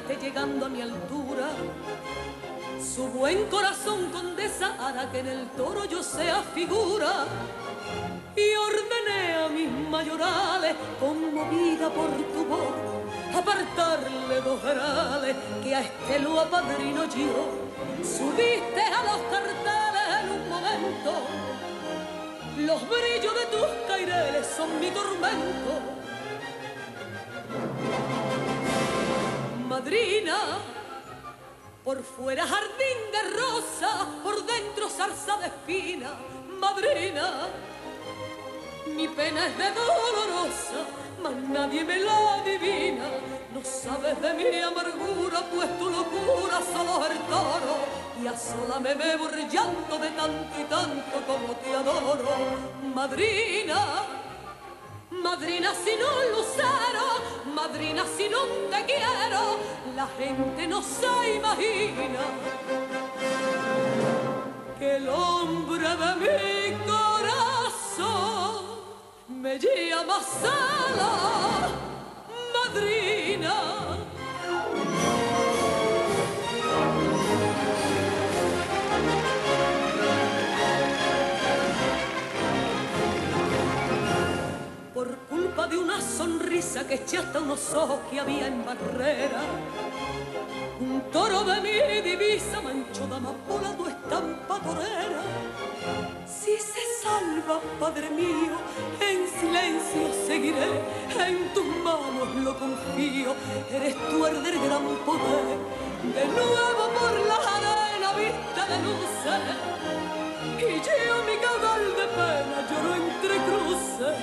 esté llegando a mi altura. Su buen corazón, condesa, hará que en el toro yo sea figura. Y ordené a mis mayorales, conmovida por tu voz, apartarle dos jarales, que a este lo apadrino yo. Subiste a los carteles en un momento, los brillos de tus caireles son mi tormento. Madrina, por fuera jardín de rosa, por dentro zarza de espina. Madrina, mi pena es de dolorosa, mas nadie me la adivina. No sabes de mi amargura, pues tu locura solo es el toro. Y a sola me bebo el llanto de tanto y tanto como te adoro. Madrina, madrina si no lucero, madrina si no te quiero, la gente no se imagina que el hombre de mi corazón me llama Sala, madrina. Por culpa de una sonrisa que eché hasta unos ojos que había en barrera, un toro de mi divisa manchó de amapola tu estampa torera. Si se salva, Padre mío, en silencio seguiré, en tus manos lo confío, eres tú el del gran poder. De nuevo por la arena vista de luces, y yo mi caudal de pena lloro entre cruces.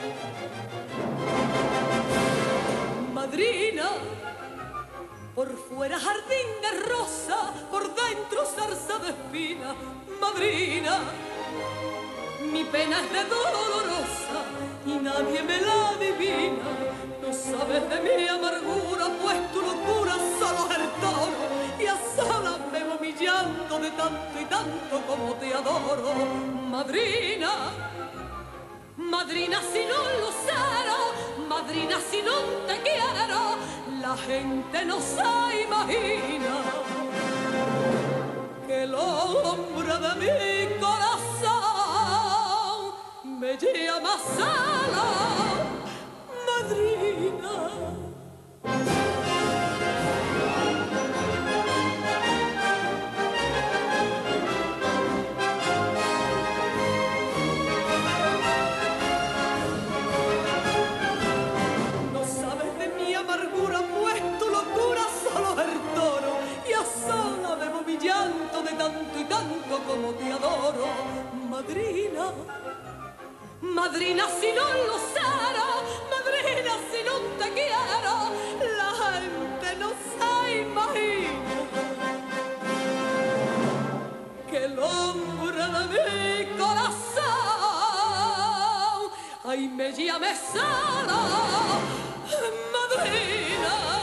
Madrina, por fuera jardín de rosa, por dentro zarza de espina. Madrina, mi pena es de dolorosa y nadie me la adivina. No sabes de mi amargura, pues tu locura solo es el toro. Y a solas me voy humillando de tanto y tanto como te adoro. Madrina, madrina si no lucero, madrina si no te quiero, la gente no se imagina que el hombre de mi corazón me llama Sala, madrina. Llanto de tanto y tanto como te adoro. Madrina, madrina si no lucero, madrina si no te quiero, la gente no se imagina que el hombre de mi corazón, ay, me llame Sala, madrina.